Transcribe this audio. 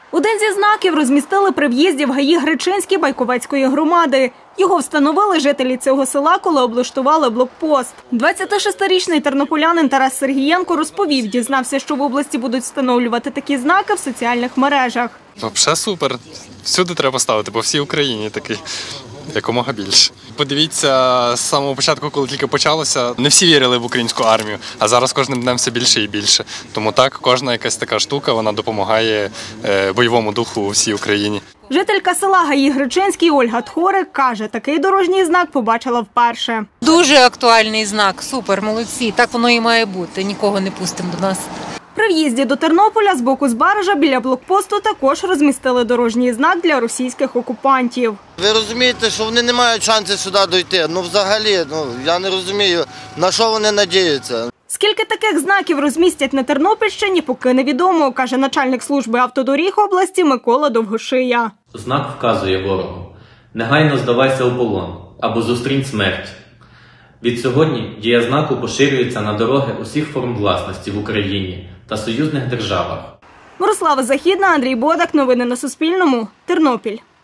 Один зі знаків розмістили при в'їзді в ГАІ Гречинській Байковецької громади. Його встановили жителі цього села, коли облаштували блокпост. 26-річний тернополянин Тарас Сергієнко розповів, дізнався, що в області будуть встановлювати такі знаки в соціальних мережах. Взагалі супер. Всюди треба ставити, по всій Україні такий. Якомога більше. Подивіться, з самого початку, коли тільки почалося, не всі вірили в українську армію, а зараз кожним днем все більше і більше. Тому так, кожна якась така штука, вона допомагає бойовому духу у всій Україні. Жителька села ГАІ Гречинський Ольга Тхорик каже, такий дорожній знак побачила вперше. Дуже актуальний знак, супер, молодці, так воно і має бути, нікого не пустимо до нас. При в'їзді до Тернополя з боку Збаража біля блокпосту також розмістили дорожній знак для російських окупантів. Ви розумієте, що вони не мають шансу сюди дойти. Взагалі, я не розумію, на що вони надіються. Скільки таких знаків розмістять на Тернопільщині, поки невідомо, каже начальник служби автодоріг області Микола Довгошия. Знак вказує ворогу: негайно здавайся у полон або зустрінь смерть. Відсьогодні дія знаку поширюється на дороги усіх форм власності в Україні та союзних державах. Мирослава Західна, Андрій Бодак. Новини на Суспільному. Тернопіль.